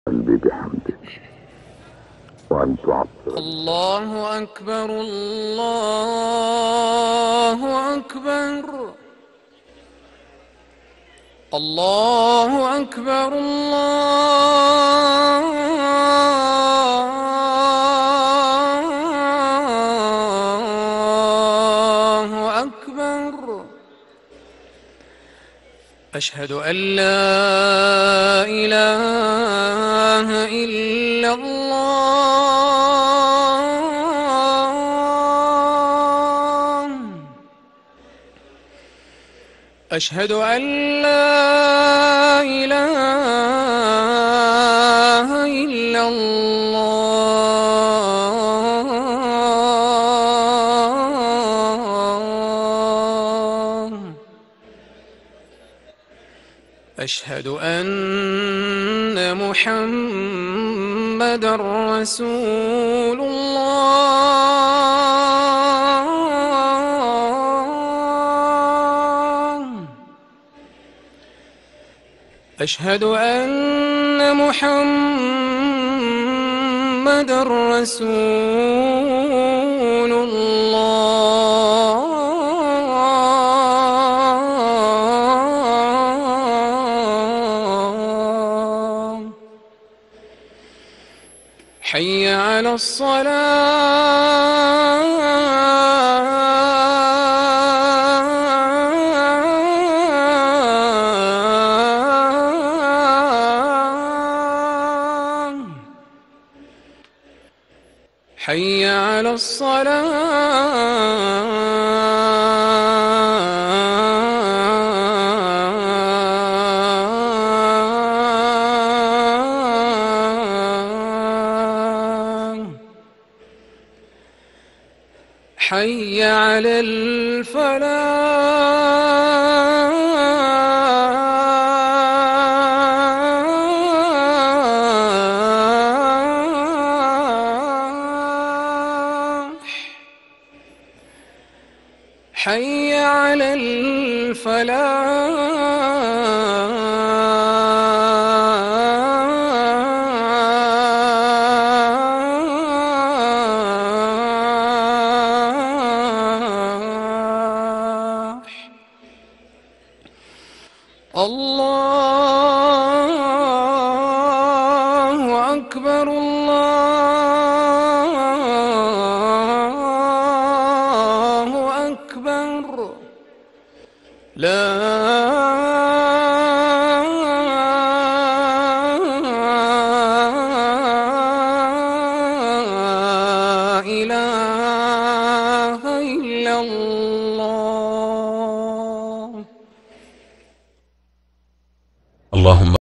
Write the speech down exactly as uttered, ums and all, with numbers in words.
قلبي بحمدك وأن تعطر. الله أكبر الله أكبر الله أكبر الله أكبر. أشهد أن لا إله إلا الله. أشهد أن لا إله إلا الله. أشهد أن محمدًا رسول الله. أشهد أن محمدًا رسول الله. حي على الصلاة. حي على الصلاة. حي على الفلاح. حي على الفلاح. الله أكبر الله أكبر. لا إله إلا الله. اللهم